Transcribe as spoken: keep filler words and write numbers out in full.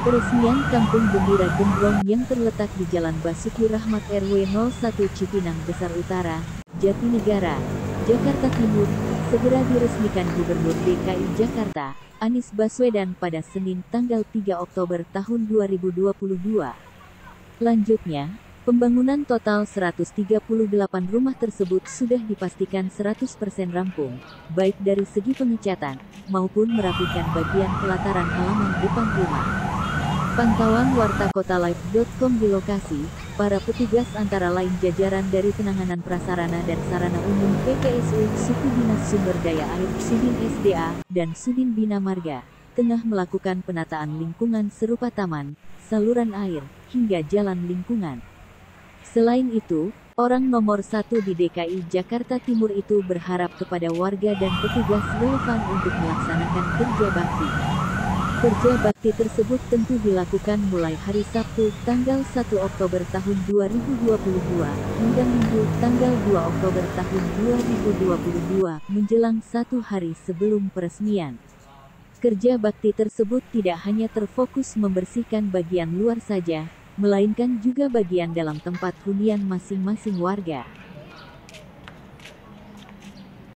Peresmian Kampung Gembira Gembrong yang terletak di Jalan Basuki Rahmat R W nol satu Cipinang Besar Utara, Jatinegara, Jakarta Timur, segera diresmikan Gubernur D K I Jakarta, Anies Baswedan pada Senin tanggal tiga Oktober tahun dua ribu dua puluh dua. Lanjutnya, pembangunan total seratus tiga puluh delapan rumah tersebut sudah dipastikan seratus persen rampung, baik dari segi pengecatan, maupun merapikan bagian pelataran halaman depan rumah. Pantauan warta kota live titik com di lokasi, para petugas antara lain jajaran dari Penanganan Prasarana dan Sarana Umum P P S U, Suku Dinas Sumber Daya Air, Sudin S D A, dan Sudin Bina Marga, tengah melakukan penataan lingkungan serupa taman, saluran air, hingga jalan lingkungan. Selain itu, orang nomor satu di D K I Jakarta Timur itu berharap kepada warga dan petugas relevan untuk melaksanakan kerja bakti. Kerja bakti tersebut tentu dilakukan mulai hari Sabtu, tanggal satu Oktober tahun dua ribu dua puluh dua, hingga Minggu, tanggal dua Oktober tahun dua ribu dua puluh dua, menjelang satu hari sebelum peresmian. Kerja bakti tersebut tidak hanya terfokus membersihkan bagian luar saja, melainkan juga bagian dalam tempat hunian masing-masing warga.